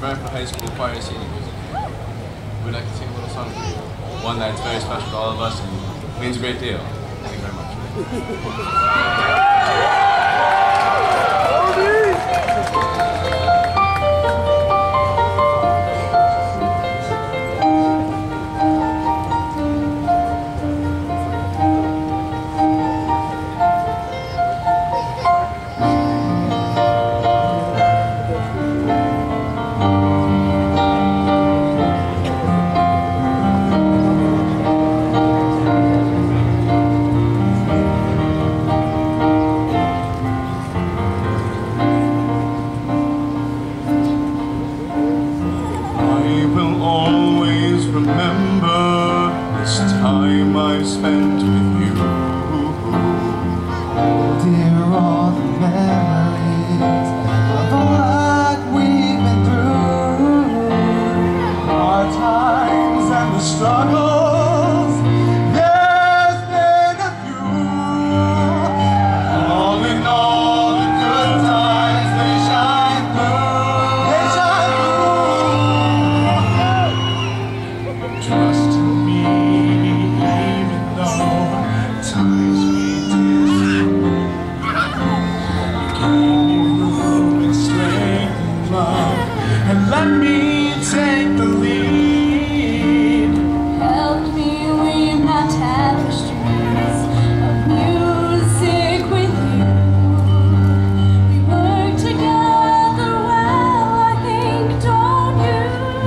Bradford High School Choir Senior Music. We'd like to sing a little song for you. One that's very special to all of us and means a great deal. Thank you very much. Remember this time I spent with you. Oh dear, all the memories of all that we've been through, our times and the struggles, there's been a few. All in all, the good times, they shine through, they shine through. Trust in me, even though times we did. Give me room and strength and love, and let me take the lead. Help me weave my tapestries of music with you. We work together well, I think, don't you?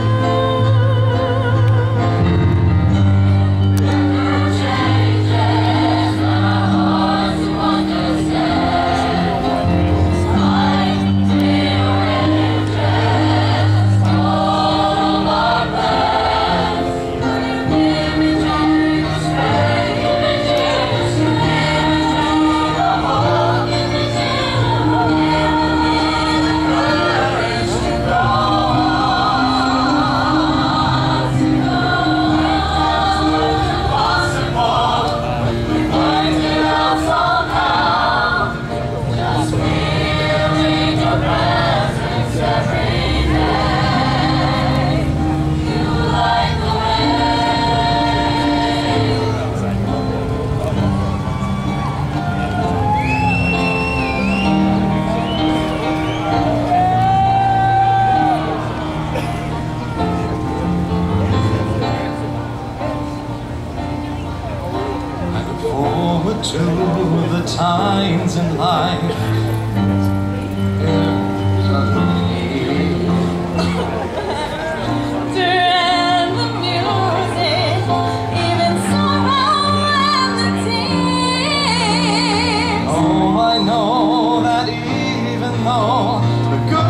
Forward to the times in life. And the music, even sorrow and the tears. Oh, I know that even though the good